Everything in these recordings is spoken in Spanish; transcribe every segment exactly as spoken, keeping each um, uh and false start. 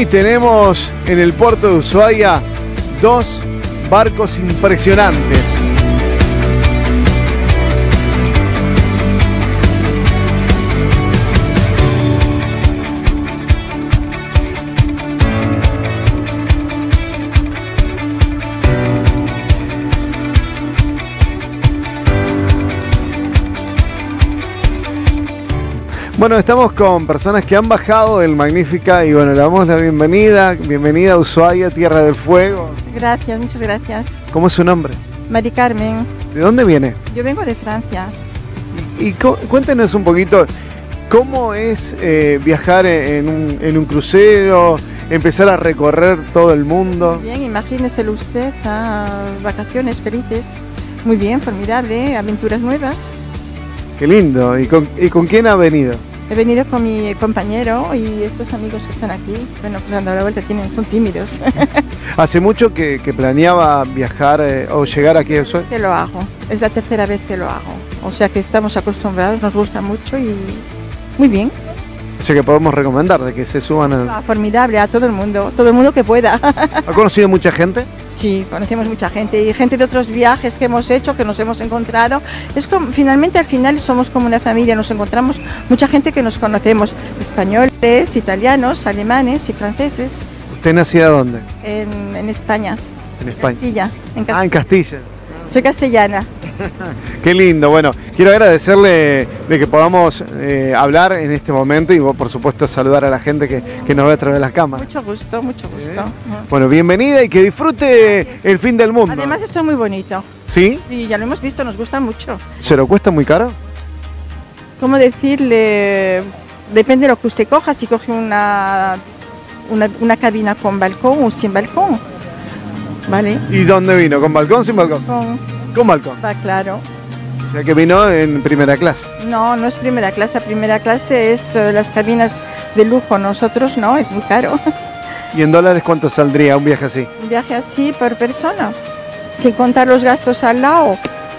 Hoy tenemos en el puerto de Ushuaia dos barcos impresionantes. Bueno, estamos con personas que han bajado del Magnífica y bueno, le damos la bienvenida. Bienvenida a Ushuaia, Tierra del Fuego. Gracias, muchas gracias. ¿Cómo es su nombre? Mari Carmen. ¿De dónde viene? Yo vengo de Francia. Y, y cuéntenos un poquito, ¿cómo es eh, viajar en un, en un crucero, empezar a recorrer todo el mundo? Bien, imagíneselo usted, a vacaciones felices. Muy bien, formidable, aventuras nuevas. Qué lindo. ¿Y con, y con quién ha venido? He venido con mi compañero y estos amigos que están aquí. Bueno, pues dando la vuelta, tienen, son tímidos. ¿Hace mucho que, que planeaba viajar eh, o llegar aquí a Ushuaia? Que lo hago, es la tercera vez que lo hago. O sea que estamos acostumbrados, nos gusta mucho y muy bien. O sea que podemos recomendar de que se suban a... Ah, formidable, a todo el mundo, todo el mundo que pueda. ¿Ha conocido mucha gente? Sí, conocemos mucha gente y gente de otros viajes que hemos hecho, que nos hemos encontrado. Es como, finalmente al final somos como una familia, nos encontramos mucha gente que nos conocemos, españoles, italianos, alemanes y franceses. ¿Usted nacida dónde? En, en España. En España. Castilla, en Castilla. Ah, en Castilla. Soy castellana. Qué lindo. Bueno, quiero agradecerle de que podamos eh, hablar en este momento y por supuesto saludar a la gente que, que nos ve a través de las cámaras. Mucho gusto, mucho gusto. ¿Eh? Bueno, bienvenida y que disfrute el fin del mundo. Además esto es muy bonito. ¿Sí? Sí, ya lo hemos visto, nos gusta mucho. ¿Se lo cuesta muy caro? ¿Cómo decirle? Depende de lo que usted coja, si coge una, una, una cabina con balcón o sin balcón. ¿Vale? ¿Y dónde vino? ¿Con balcón o sin balcón? Con, Con balcón. va claro. O sea que vino en primera clase. No, no es primera clase. Primera clase es uh, las cabinas de lujo. Nosotros no, es muy caro. ¿Y en dólares cuánto saldría un viaje así? Un viaje así por persona, sin contar los gastos al lado,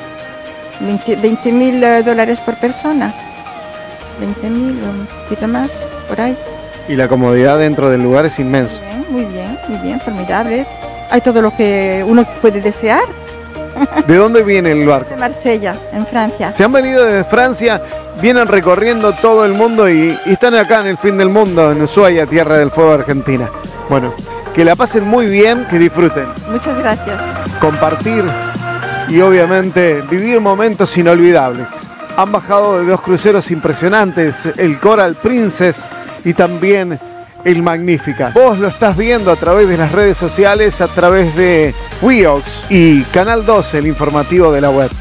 veinte mil dólares por persona. veinte mil, un poquito más, por ahí. Y la comodidad dentro del lugar es inmensa. Muy bien, muy bien, muy bien, formidable. Hay todo lo que uno puede desear. ¿De dónde viene el barco? De Marsella, en Francia. Se han venido desde Francia, vienen recorriendo todo el mundo y, y están acá en el fin del mundo, en Ushuaia, Tierra del Fuego, Argentina. Bueno, que la pasen muy bien, que disfruten. Muchas gracias. Compartir y obviamente vivir momentos inolvidables. Han bajado de dos cruceros impresionantes, el Coral Princess y también el Magnífica. Vos lo estás viendo a través de las redes sociales, a través de WeOx y Canal doce, el informativo de la web.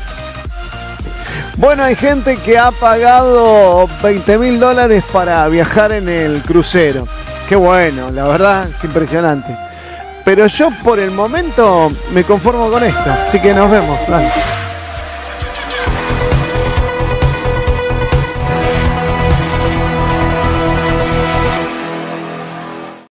Bueno, hay gente que ha pagado veinte mil dólares para viajar en el crucero. Qué bueno, la verdad es impresionante. Pero yo por el momento me conformo con esto, así que nos vemos. Dale.